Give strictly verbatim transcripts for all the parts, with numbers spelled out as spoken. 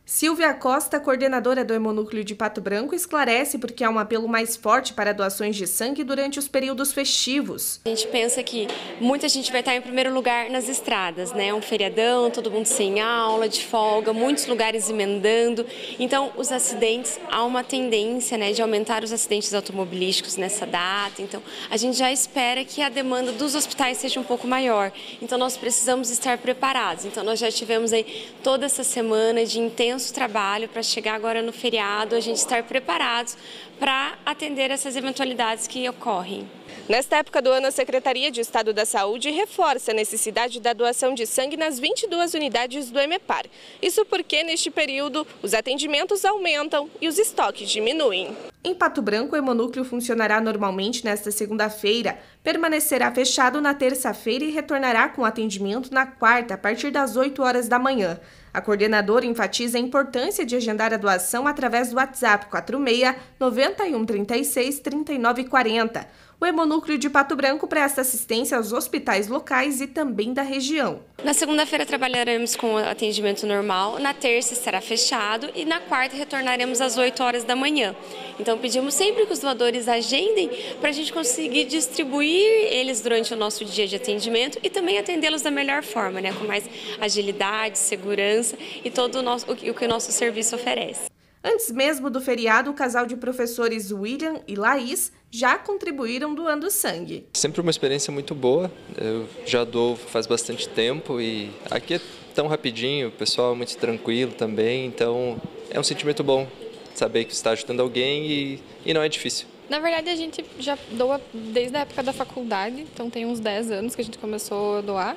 Silvia Costa, coordenadora do Hemonúcleo de Pato Branco, esclarece porque há um apelo mais forte para doações de sangue durante os períodos festivos. A gente pensa que muita gente vai estar em primeiro lugar nas estradas, né? Um feriadão, todo mundo sem aula, de folga, muitos lugares emendando. Então, os acidentes, há uma tendência, né, de aumentar os acidentes automobilísticos nessa data. Então, a gente já espera que a demanda dos hospitais seja um pouco maior. Então, nós precisamos estar preparados. Então, nós já tivemos aí toda essa semana de intenso trabalho para chegar agora no feriado, a gente estar preparados para atender essas eventualidades que ocorrem. Nesta época do ano, a Secretaria de Estado da Saúde reforça a necessidade da doação de sangue nas vinte e duas unidades do Hemepar. Isso porque, neste período, os atendimentos aumentam e os estoques diminuem. Em Pato Branco, o Hemonúcleo funcionará normalmente nesta segunda-feira, permanecerá fechado na terça-feira e retornará com atendimento na quarta, a partir das oito horas da manhã. A coordenadora enfatiza a importância de agendar a doação através do WhatsApp quatro seis, nove um três seis, três nove quatro zero. O Hemonúcleo de Pato Branco presta assistência aos hospitais locais e também da região. Na segunda-feira trabalharemos com atendimento normal, na terça estará fechado e na quarta retornaremos às oito horas da manhã. Então pedimos sempre que os doadores agendem para a gente conseguir distribuir eles durante o nosso dia de atendimento e também atendê-los da melhor forma, né? Com mais agilidade, segurança e todo o, nosso, o que o nosso serviço oferece. Antes mesmo do feriado, o casal de professores William e Laís já contribuíram doando sangue. Sempre uma experiência muito boa, eu já dou faz bastante tempo e aqui é tão rapidinho, o pessoal é muito tranquilo também, então é um sentimento bom saber que você está ajudando alguém e, e não é difícil. Na verdade, a gente já doa desde a época da faculdade, então tem uns dez anos que a gente começou a doar.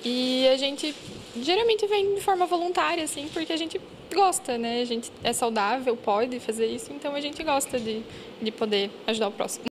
E a gente geralmente vem de forma voluntária, assim, porque a gente gosta, né? A gente é saudável, pode fazer isso, então a gente gosta de, de poder ajudar o próximo.